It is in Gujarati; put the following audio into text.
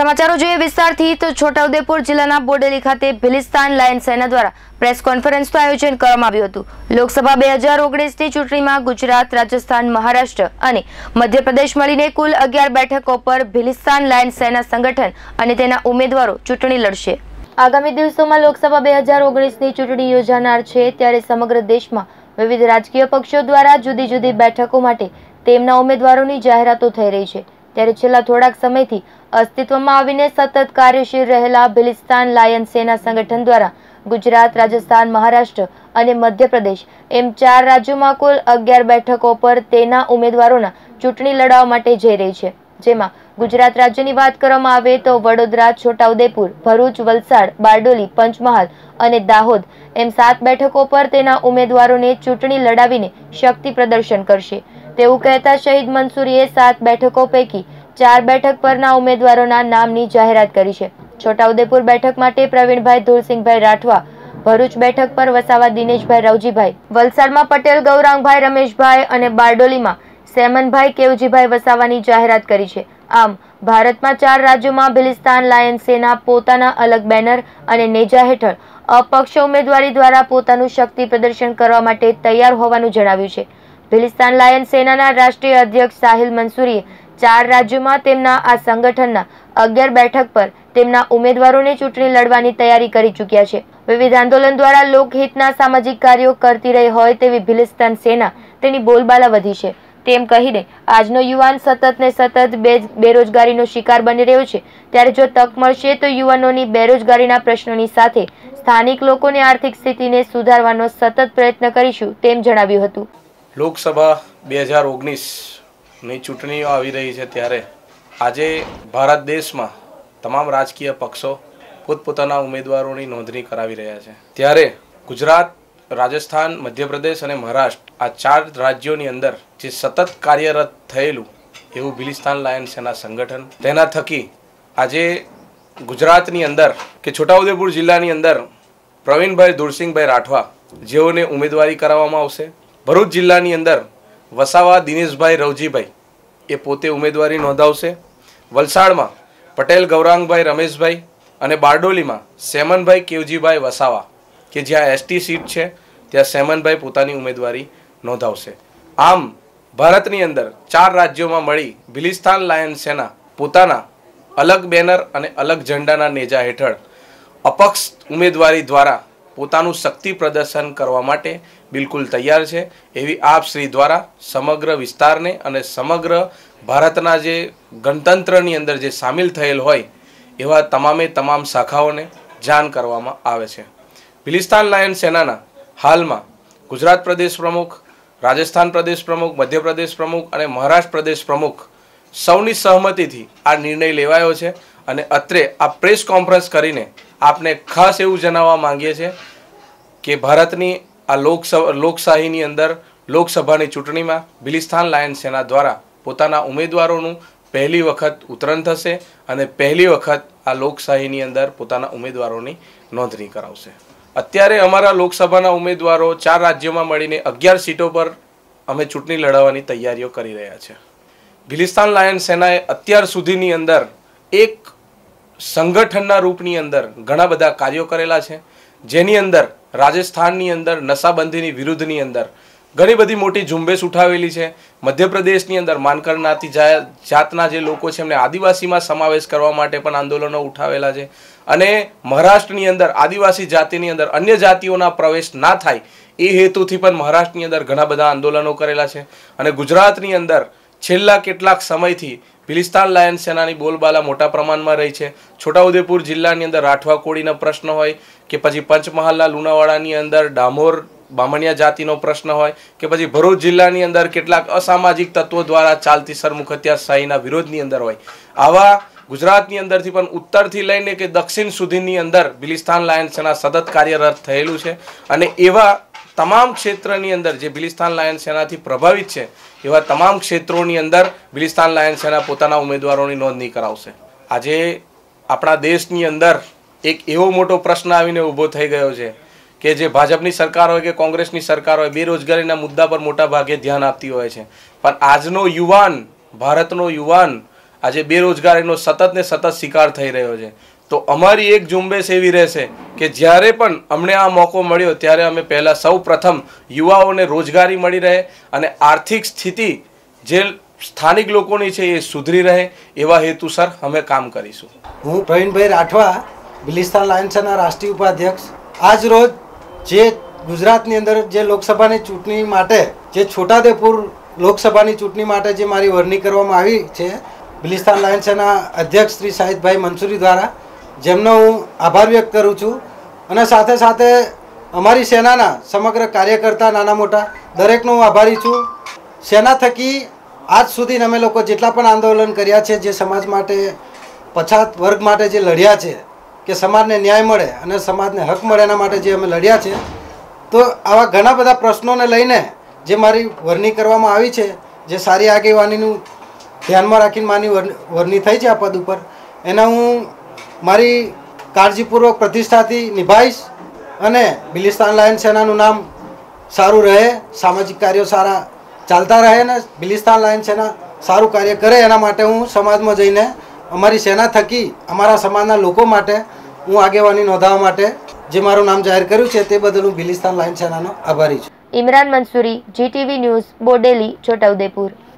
સમાચારો જોઈએ વિસ્તારથી તો છોટાઉદેપુર જિલ્લાના બોડેલી ખાતે ભિલિસ્તાન લાયન સેના દ્વારા પ્રેસ કોન્ફરન્સનું આયોજન કરવામાં આવ્યું હતું। લોકસભા 2019ની ચૂંટણીમાં ગુજરાત, રાજસ્થાન, મહારાષ્ટ્ર અને મધ્યપ્રદેશ મળીને કુલ 11 બેઠકો પર ભિલિસ્તાન લાયન સેના સંગઠન અને તેના ઉમેદવારો ચૂંટણી લડશે। આગામી દિવસોમાં લોકસભા 2019ની ચૂંટણી યોજાનાર છે, ત્યારે સમગ્ર દેશમાં વિવિધ રાજકીય પક્ષો દ્વારા જુદી જુદી બેઠકો માટે તેમના ઉમેદવારોની જાહેરાતો થઈ રહી છે। ત્યારે છેલ્લા થોડાક સમયથી અસ્તિત્વમાં આવીને સતત કાર્યશીલ રહેલા ભિલિસ્તાન લાયન સેના સંગઠન દ્વારા ગુજરાત, રાજસ્થાન, મહારાષ્ટ્ર અને મધ્યપ્રદેશ એમ 4 રાજ્યોમાં કુલ 11 બેઠકો પર તેના ઉમેદવારોના ચૂંટણી લડવા માટે જઈ રહી છે। જેમાં ગુજરાત રાજ્યની વાત કરવામાં આવે તો વડોદરા, છોટાઉદેપુર, ભરૂચ, વલસાડ, બારડોલી, પંચમહાલ અને દાહોદ એમ 7 બેઠકો પર તેના ઉમેદવારોને ચૂંટણી લડાવીને શક્તિ પ્રદર્શન કરશે તેવું કહેતા શહીદ મંસૂરીએ 7 બેઠકો પૈકી 4 બેઠક પરના ઉમેદવારોના નામની જાહેરાત કરી છે। છોટાઉદેપુર બેઠક માટે પ્રવીણભાઈ ધુરસિંહભાઈ રાઠવા, ભરૂચ બેઠક પર વસાવા દિનેશભાઈ રવજીભાઈ, વલસાડમાં પટેલ ગૌરાંગભાઈ રમેશભાઈ અને બારડોલીમાં સેમનભાઈ કેવજીભાઈ વસાવાની જાહેરાત કરી છે। આમ ભારતમાં 4 રાજ્યોમાં ભિલિસ્તાન લાયન સેના પોતાના અલગ બેનર અને નેજા હેઠળ અપક્ષ ઉમેદવારી દ્વારા પોતાનું શક્તિ પ્રદર્શન કરવા માટે તૈયાર હોવાનું જણાવ્યું છે। ભિલિસ્તાન લાયન સેનાના રાષ્ટ્રીય અધ્યક્ષ સાહિલ મંસૂરીએ 4 રાજ્યોમાં તેમના આ સંગઠનના 11 બેઠક પર તેમના ઉમેદવારોને ચૂંટણી લડવાની તૈયારી કરી ચૂક્યા છે। વિવિધ આંદોલન દ્વારા લોકહિતના સામાજિક કાર્યો કરતી રહી હોય તેવી ભિલિસ્તાન સેના તેની બોલબાલા વધી છે તેમ કહીને આજનો યુવાન સતત ને સતત બેરોજગારીનો શિકાર બની રહ્યો છે। ત્યારે જો તક મળશે તો યુવાનોની બેરોજગારીના પ્રશ્નોની સાથે સ્થાનિક લોકોની આર્થિક સ્થિતિને સુધારવાનો સતત પ્રયત્ન કરીશું તેમ જણાવ્યું હતું। લોકસભા 2019ની ચૂંટણીઓ આવી રહી છે, ત્યારે આજે ભારત દેશમાં તમામ રાજકીય પક્ષો પોતપોતાના ઉમેદવારોની નોંધણી કરાવી રહ્યા છે। ત્યારે ગુજરાત, રાજસ્થાન, મધ્યપ્રદેશ અને મહારાષ્ટ્ર આ 4 રાજ્યોની અંદર જે સતત કાર્યરત થયેલું એવું ભિલિસ્તાન લાયન સેના સંગઠન, તેના થકી આજે ગુજરાતની અંદર કે છોટાઉદેપુર જિલ્લાની અંદર પ્રવીણભાઈ ધુરસિંહભાઈ રાઠવા જેઓને ઉમેદવારી કરાવવામાં આવશે। ભરૂચ જિલ્લાની અંદર વસાવા દિનેશભાઈ રવજીભાઈ એ પોતે ઉમેદવારી નોંધાવશે। વલસાડમાં પટેલ ગૌરાંગભાઈ રમેશભાઈ અને બારડોલીમાં સેમનભાઈ કેવજીભાઈ વસાવા કે જ્યાં એસટી સીટ છે ત્યાં સેમનભાઈ પોતાની ઉમેદવારી નોંધાવશે। આમ ભારતની અંદર 4 રાજ્યોમાં મળી ભિલિસ્તાન લાયન સેના પોતાના અલગ બેનર અને અલગ ઝંડાના નેજા હેઠળ અપક્ષ ઉમેદવારી દ્વારા પોતાનું શક્તિ પ્રદર્શન કરવા માટે બિલકુલ તૈયાર છે એવી આપ શ્રી દ્વારા સમગ્ર વિસ્તારને અને સમગ્ર ભારતના જે ગણતંત્રની અંદર જે સામેલ થયેલ હોય એવા તમામ શાખાઓને જાણ કરવામાં આવે છે। ભિલિસ્તાન લાયન સેનાના હાલમાં ગુજરાત પ્રદેશ પ્રમુખ, રાજસ્થાન પ્રદેશ પ્રમુખ, મધ્યપ્રદેશ પ્રમુખ અને મહારાષ્ટ્ર પ્રદેશ પ્રમુખ સૌની સહમતિથી આ નિર્ણય લેવાયો છે અને અત્રે આ પ્રેસ કોન્ફરન્સ કરીને આપને ખાસ એવું જણાવવા માંગીએ છીએ કે ભારતની આ લોકશાહીની અંદર લોકસભાની ચૂંટણીમાં ભિલિસ્તાન લાયન સેના દ્વારા પોતાના ઉમેદવારોનું પહેલી વખત ઉતરણ થશે અને પહેલી વખત આ લોકશાહીની અંદર પોતાના ઉમેદવારોની નોંધણી કરાવશે। અત્યારે અમારા લોકસભાના ઉમેદવારો 4 રાજ્યોમાં મળીને 11 સીટો પર અમે ચૂંટણી લડાવવાની તૈયારીઓ કરી રહ્યા છે। ભિલિસ્તાન લાયન સેનાએ અત્યાર સુધીની અંદર એક સંગઠનના રૂપની અંદર ઘણા બધા કાર્યો કરેલા છે, જેની અંદર રાજસ્થાનની અંદર નશાબંધીની વિરુદ્ધની અંદર ઘણી બધી મોટી ઝુંબેશ ઉઠાવેલી છે। મધ્યપ્રદેશની અંદર માનકર જ્ઞાતિ જાતના જે લોકો છે એમને આદિવાસીમાં સમાવેશ કરવા માટે પણ આંદોલનો ઉઠાવેલા છે અને મહારાષ્ટ્રની અંદર આદિવાસી જાતિની અંદર અન્ય જાતિઓના પ્રવેશ ના થાય એ હેતુથી પણ મહારાષ્ટ્રની અંદર ઘણા બધા આંદોલનો કરેલા છે અને ગુજરાતની અંદર છેલ્લા કેટલાક સમયથી ભિલિસ્તાન લાયન સેનાની બોલબાલા મોટા પ્રમાણમાં રહી છે। છોટાઉદેપુર જિલ્લાની અંદર રાઠવા કોળીનો પ્રશ્ન હોય કે પછી પંચમહાલના લુણાવાડાની અંદર ડામોર બામણિયા જાતિનો પ્રશ્ન હોય કે પછી ભરૂચ જિલ્લાની અંદર કેટલાક અસામાજિક તત્વો દ્વારા ચાલતી સરમુખ હત્યાશાહીના વિરોધની અંદર હોય, આવા ગુજરાતની અંદરથી પણ ઉત્તરથી લઈને કે દક્ષિણ સુધીની અંદર ભિલિસ્તાન લાયન સેના સતત કાર્યરત થયેલું છે અને એવા તમામ ક્ષેત્રની અંદર જે ભિલિસ્તાન લાયન સેનાથી પ્રભાવિત છે એવા તમામ ક્ષેત્રોની અંદર ભિલિસ્તાન લાયન સેના પોતાના ઉમેદવારોની નોંધણી કરાવશે। આજે આપણા દેશની અંદર એક એવો મોટો પ્રશ્ન આવીને ઊભો થઈ ગયો છે કે જે ભાજપની સરકાર હોય કે કોંગ્રેસની સરકાર હોય બેરોજગારીના મુદ્દા પર મોટા ભાગે ધ્યાન આપતી હોય છે, પણ આજનો યુવાન, ભારતનો યુવાન આજે બેરોજગારીનો સતત ને સતત શિકાર થઈ રહ્યો છે. તો અમારી એક ઝુંબેશ એવી રહેશે કે જ્યારે પણ અમને આ મોકો મળ્યો ત્યારે અમે પહેલાં સૌ પ્રથમ યુવાઓને રોજગારી મળી રહે અને આર્થિક સ્થિતિ જે સ્થાનિક લોકોની છે એ સુધરી રહે એવા હેતુસર અમે કામ કરીશું. હું પ્રવીણભાઈ રાઠવા, ભિલિસ્તાન લાયન્સ સેના રાષ્ટ્રીય ઉપાધ્યક્ષ. આજ રોજ જે ગુજરાતની અંદર જે લોકસભાની ચૂંટણી માટે જે છોટાઉદેપુર લોકસભાની ચૂંટણી માટે જે મારી વરણી કરવામાં આવી છે ભિલિસ્તાન લાયન્સ સેના અધ્યક્ષ શ્રી શાહિદભાઈ મંસૂરી દ્વારા, જેમનો હું આભાર વ્યક્ત કરું છું. અને સાથે સાથે અમારી સેનાના સમગ્ર કાર્યકર્તા નાના મોટા દરેકનો હું આભારી છું. સેના થકી આજ સુધી અમે લોકો જેટલા પણ આંદોલન કર્યા છે, જે સમાજ માટે પછાત વર્ગ માટે જે લડ્યા છે કે સમાજને ન્યાય મળે અને સમાજને હક મળે એના માટે જે અમે લડ્યા છે, તો આવા ઘણા બધા પ્રશ્નોને લઈને જે મારી વરણી કરવામાં આવી છે, જે સારી આગેવાનીનું ધ્યાનમાં રાખીને મારી વરણી થઈ છે આ પદ ઉપર, એને હું મારી કાળજીપૂર્વક પ્રતિષ્ઠાથી નિભાવીશ અને ભિલિસ્તાન લાયન્સ સેનાનું નામ સારું રહે, સામાજિક કાર્યો સારા ચાલતા રહે ને ભિલિસ્તાન લાયન્સ સેના સારું કાર્ય કરે એના માટે હું સમાજમાં જઈને અમારી સેના થકી અમારા સમાજના લોકો માટે હું આગેવાની નોંધાવવા માટે જે મારું નામ જાહેર કર્યું છે તે બદલ હું ભિલિસ્તાન લાયન્સ સેનાનો આભારી છું. Imran Mansuri, GTV news, Bodeli, Chhota Udepur.